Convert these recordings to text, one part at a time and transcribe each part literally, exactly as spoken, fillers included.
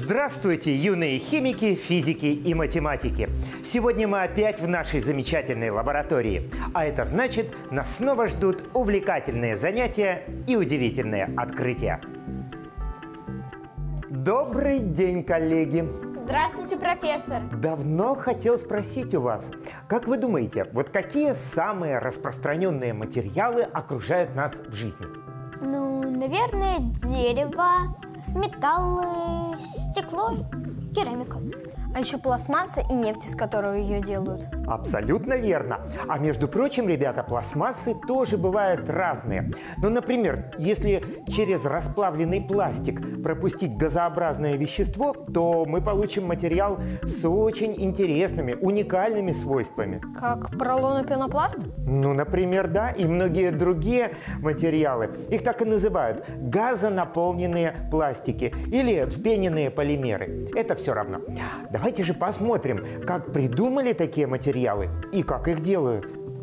Здравствуйте, юные химики, физики и математики! Сегодня мы опять в нашей замечательной лаборатории. А это значит, нас снова ждут увлекательные занятия и удивительные открытия. Добрый день, коллеги! Здравствуйте, профессор! Давно хотел спросить у вас, как вы думаете, вот какие самые распространенные материалы окружают нас в жизни? Ну, наверное, дерево, металлы, стекло, керамика. А еще пластмасса и нефть, из которой ее делают. Абсолютно верно. А между прочим, ребята, пластмассы тоже бывают разные. Ну, например, если через расплавленный пластик пропустить газообразное вещество, то мы получим материал с очень интересными, уникальными свойствами. Как поролонопенопласт? Ну, например, да, и многие другие материалы. Их так и называют – газонаполненные пластики или вспененные полимеры. Это все равно. Давайте же посмотрим, как придумали такие материалы и как их делают.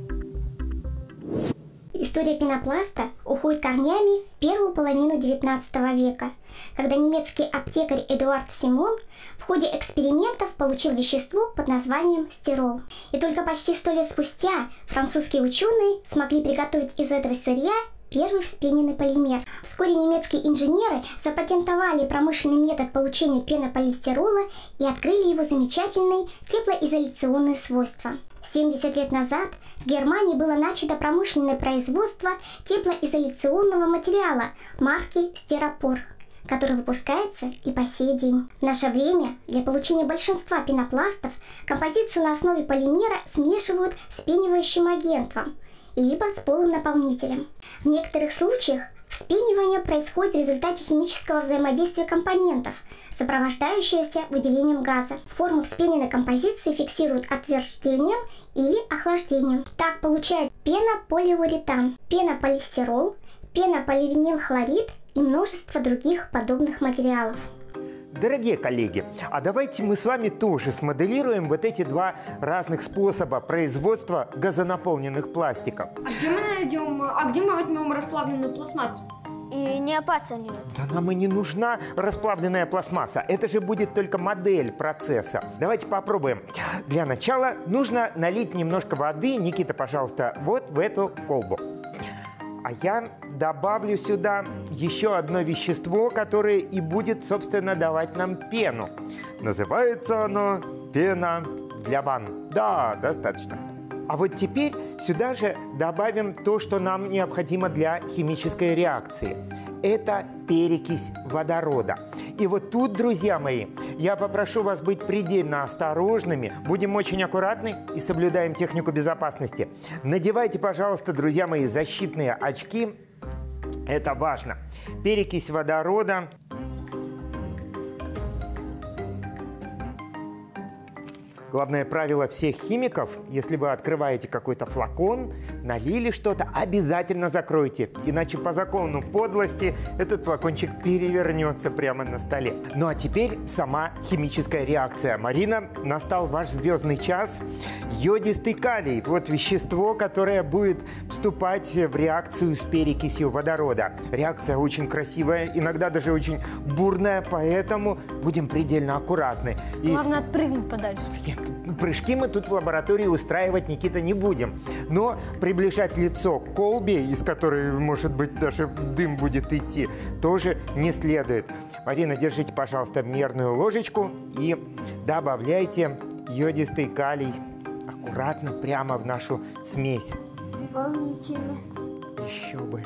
История пенопласта уходит корнями в первую половину девятнадцатого века, когда немецкий аптекарь Эдуард Симон в ходе экспериментов получил вещество под названием стирол. И только почти сто лет спустя французские ученые смогли приготовить из этого сырья первый вспененный полимер. Вскоре немецкие инженеры запатентовали промышленный метод получения пенополистирола и открыли его замечательные теплоизоляционные свойства. семьдесят лет назад в Германии было начато промышленное производство теплоизоляционного материала марки Стиропор, который выпускается и по сей день. В наше время для получения большинства пенопластов композицию на основе полимера смешивают с пенивающим агентом либо с полым наполнителем. В некоторых случаях вспенивание происходит в результате химического взаимодействия компонентов, сопровождающегося выделением газа. Форму вспененной композиции фиксируют отверждением или охлаждением. Так получают пенополиуретан, пенополистирол, пенополивинилхлорид и множество других подобных материалов. Дорогие коллеги, а давайте мы с вами тоже смоделируем вот эти два разных способа производства газонаполненных пластиков. А где мы найдем, а где мы возьмем расплавленную пластмассу? И не опасна ли это? Да нам и не нужна расплавленная пластмасса. Это же будет только модель процесса. Давайте попробуем. Для начала нужно налить немножко воды. Никита, пожалуйста, вот в эту колбу. А я добавлю сюда еще одно вещество, которое и будет, собственно, давать нам пену. Называется оно пена для ванн. Да, достаточно. А вот теперь сюда же добавим то, что нам необходимо для химической реакции. Это перекись водорода. И вот тут, друзья мои, я попрошу вас быть предельно осторожными. Будем очень аккуратны и соблюдаем технику безопасности. Надевайте, пожалуйста, друзья мои, защитные очки. Это важно. Перекись водорода. Главное правило всех химиков: если вы открываете какой-то флакон, налили что-то, обязательно закройте. Иначе по закону подлости этот флакончик перевернется прямо на столе. Ну а теперь сама химическая реакция. Марина, настал ваш звездный час. Йодистый калий – вот вещество, которое будет вступать в реакцию с перекисью водорода. Реакция очень красивая, иногда даже очень бурная, поэтому будем предельно аккуратны. И... Главное отпрыгнуть подальше. Нет, прыжки мы тут в лаборатории устраивать, Никита, не будем. Но приближать лицо к колбе, из которой, может быть, даже дым будет идти, тоже не следует. Марина, держите, пожалуйста, мерную ложечку и добавляйте йодистый калий аккуратно прямо в нашу смесь. Волнительно. Еще бы.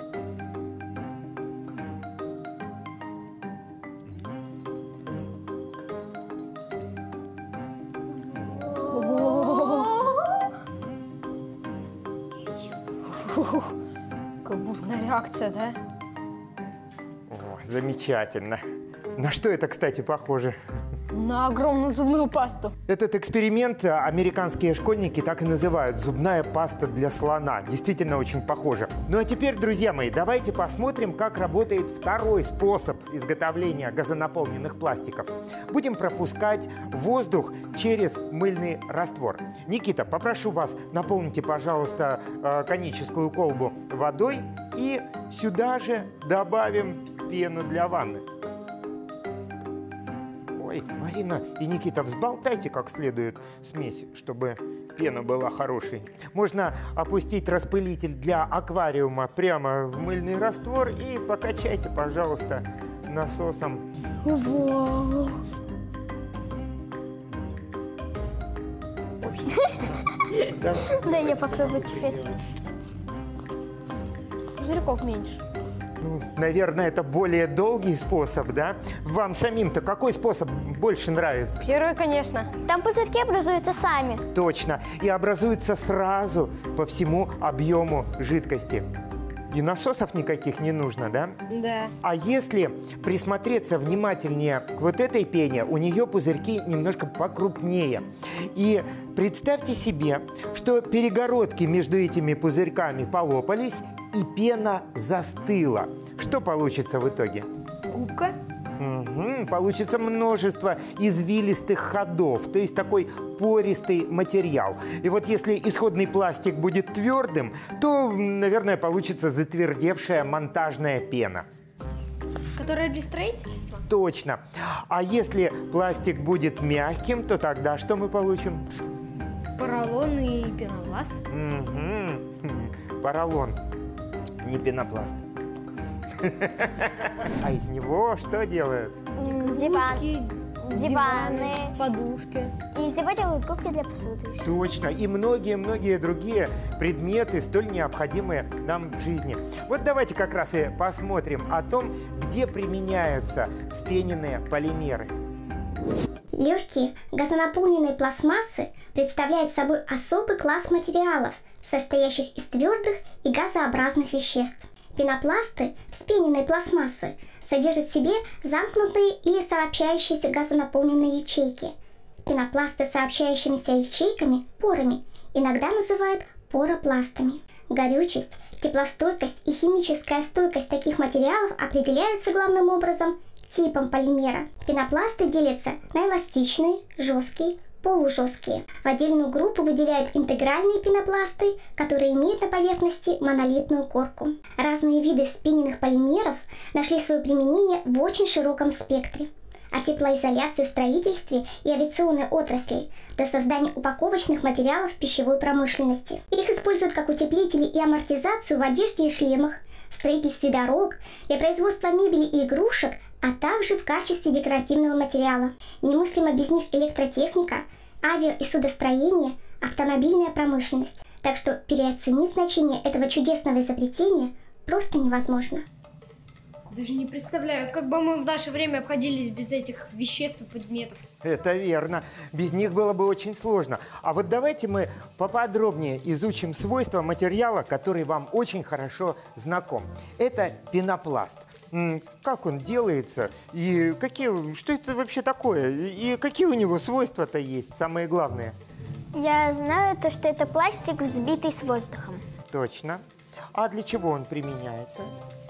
Какая бурная реакция, да? О, замечательно. На что это, кстати, похоже? На огромную зубную пасту. Этот эксперимент американские школьники так и называют – зубная паста для слона. Действительно очень похоже. Ну а теперь, друзья мои, давайте посмотрим, как работает второй способ изготовления газонаполненных пластиков. Будем пропускать воздух через мыльный раствор. Никита, попрошу вас, наполните, пожалуйста, коническую колбу водой и сюда же добавим пену для ванны. Ой, Марина и Никита, взболтайте как следует смесь, чтобы пена была хорошей. Можно опустить распылитель для аквариума прямо в мыльный раствор и покачайте, пожалуйста, насосом. Вау. Да. Да, я попробую теперь. Пузырьков меньше. Ну, наверное, это более долгий способ, да? Вам самим-то какой способ больше нравится? Первый, конечно. Там пузырьки образуются сами. Точно. И образуются сразу по всему объему жидкости. И насосов никаких не нужно, да? Да. А если присмотреться внимательнее к вот этой пене, у нее пузырьки немножко покрупнее. И представьте себе, что перегородки между этими пузырьками полопались, и пена застыла. Что получится в итоге? Губка. Угу, получится множество извилистых ходов, то есть такой пористый материал. И вот если исходный пластик будет твердым, то, наверное, получится затвердевшая монтажная пена. Которая для строительства? Точно. А если пластик будет мягким, то тогда что мы получим? Поролон и пенопласт. Угу. Поролон, не пенопласт. А из него что делают? Диван. Подушки, Диваны. подушки. И из него делают губки для посуды. еще. Точно. И многие-многие другие предметы, столь необходимые нам в жизни. Вот давайте как раз и посмотрим о том, где применяются вспененные полимеры. Легкие газонаполненные пластмассы представляют собой особый класс материалов, состоящих из твердых и газообразных веществ. Пенопласты, вспененные пластмассы, содержат в себе замкнутые или сообщающиеся газонаполненные ячейки. Пенопласты с сообщающимися ячейками, порами, иногда называют поропластами. Горючесть, теплостойкость и химическая стойкость таких материалов определяются главным образом типом полимера. Пенопласты делятся на эластичные, жесткие, полужесткие. В отдельную группу выделяют интегральные пенопласты, которые имеют на поверхности монолитную корку. Разные виды вспененных полимеров нашли свое применение в очень широком спектре. От теплоизоляции в строительстве и авиационной отрасли до создания упаковочных материалов в пищевой промышленности. Их используют как утеплители и амортизацию в одежде и шлемах, в строительстве дорог, для производства мебели и игрушек, а также в качестве декоративного материала. Немыслимо без них электротехника, авиа- и судостроение, автомобильная промышленность. Так что переоценить значение этого чудесного изобретения просто невозможно. Даже не представляю, как бы мы в наше время обходились без этих веществ и предметов. Это верно. Без них было бы очень сложно. А вот давайте мы поподробнее изучим свойства материала, который вам очень хорошо знаком. Это пенопласт. М, Как он делается и какие, что это вообще такое? И какие у него свойства-то есть, самые главные? Я знаю, то, что это пластик, взбитый с воздухом. Точно. А для чего он применяется?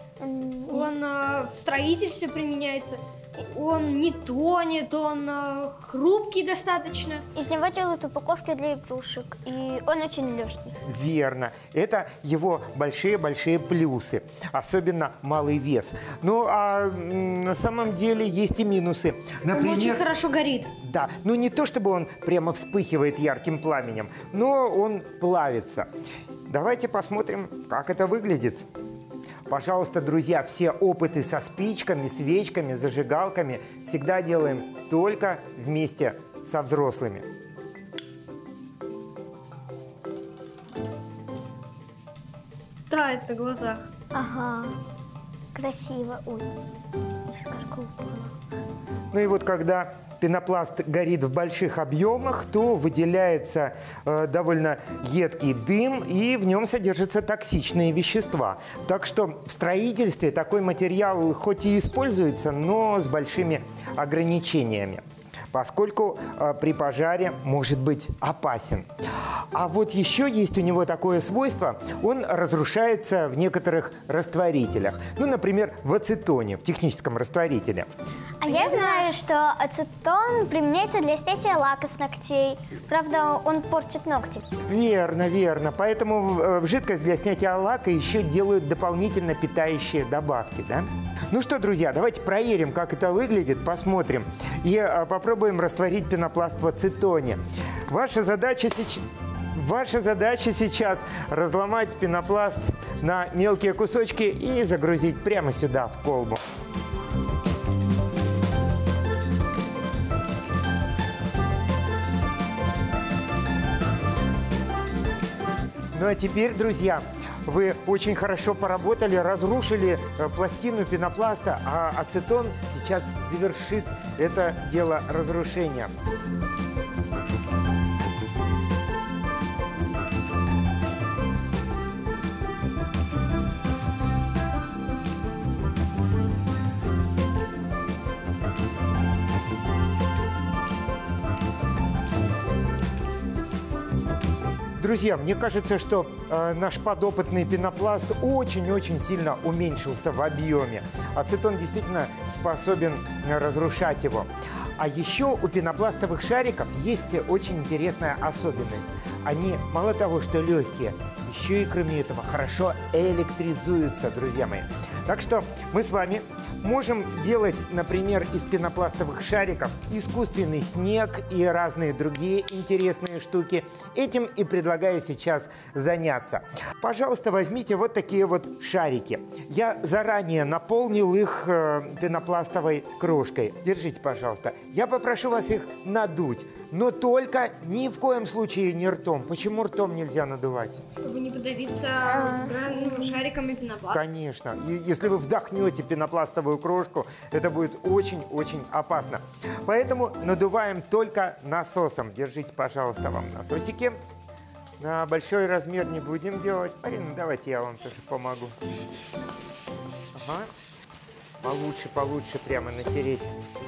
Он э, в строительстве применяется. Он не тонет, он э, хрупкий достаточно. Из него делают упаковки для игрушек, и он очень легкий. Верно. Это его большие-большие плюсы. Особенно малый вес. Ну, а м, на самом деле есть и минусы. Он очень хорошо горит. Да, ну не то чтобы он прямо вспыхивает ярким пламенем, но он плавится. Давайте посмотрим, как это выглядит. Пожалуйста, друзья, все опыты со спичками, свечками, зажигалками всегда делаем только вместе со взрослыми. Тает на глазах. Ага, красиво. Ой, искорка упала. Ну и вот когда пенопласт горит в больших объемах, то выделяется э, довольно едкий дым, и в нем содержатся токсичные вещества. Так что в строительстве такой материал хоть и используется, но с большими ограничениями. поскольку э, при пожаре может быть опасен. А вот еще есть у него такое свойство, он разрушается в некоторых растворителях. Ну, например, в ацетоне, в техническом растворителе. А я знаю, что ацетон применяется для снятия лака с ногтей. Правда, он портит ногти. Верно, верно. Поэтому в, в жидкость для снятия лака еще делают дополнительно питающие добавки, да? Ну что, друзья, давайте проверим, как это выглядит, посмотрим. И а, попробуем растворить пенопласт в ацетоне. Ваша задача сейчас... Ваша задача сейчас разломать пенопласт на мелкие кусочки и загрузить прямо сюда, в колбу. Ну а теперь, друзья, вы очень хорошо поработали, разрушили э, пластину пенопласта, а ацетон сейчас завершит это дело разрушения. Друзья, мне кажется, что э, наш подопытный пенопласт очень-очень сильно уменьшился в объеме. Ацетон действительно способен разрушать его. А еще у пенопластовых шариков есть очень интересная особенность. Они мало того, что легкие, еще и кроме этого хорошо электризуются, друзья мои. Так что мы с вами можем делать, например, из пенопластовых шариков искусственный снег и разные другие интересные штуки. Этим и предлагаю сейчас заняться. Пожалуйста, возьмите вот такие вот шарики. Я заранее наполнил их э, пенопластовой крошкой. Держите, пожалуйста. Я попрошу вас их надуть, но только ни в коем случае не ртом. Почему ртом нельзя надувать? Чтобы не подавиться ну, шариками пенопласта. Конечно. И если вы вдохнете пенопластовую крошку, это будет очень-очень опасно. Поэтому надуваем только насосом. Держите, пожалуйста, вам насосики. На большой размер не будем делать. Марина, давайте я вам тоже помогу. Ага. Получше, получше прямо натереть.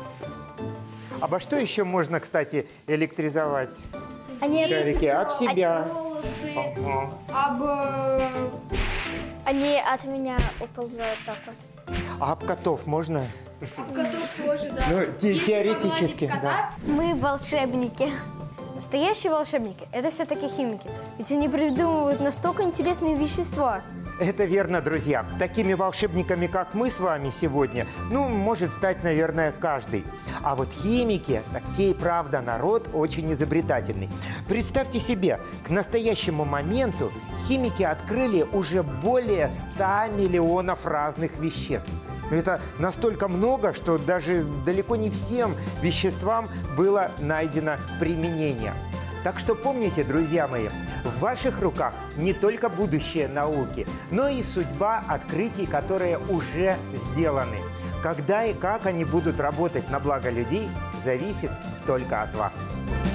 Обо что еще можно, кстати, электризовать? Они, шарики об себя. Волосы, Ага. об... э, они от меня уползают так вот. А об котов можно? об котов тоже, да. Ну, те- Если теоретически, погладить да. кота, Мы волшебники. Настоящие волшебники – это все-таки химики. Ведь они придумывают настолько интересные вещества. Это верно, друзья. Такими волшебниками, как мы с вами сегодня, ну, может стать, наверное, каждый. А вот химики, так те и правда народ очень изобретательный. Представьте себе, к настоящему моменту химики открыли уже более ста миллионов разных веществ. Это настолько много, что даже далеко не всем веществам было найдено применение. Так что помните, друзья мои, в ваших руках не только будущее науки, но и судьба открытий, которые уже сделаны. Когда и как они будут работать на благо людей, зависит только от вас.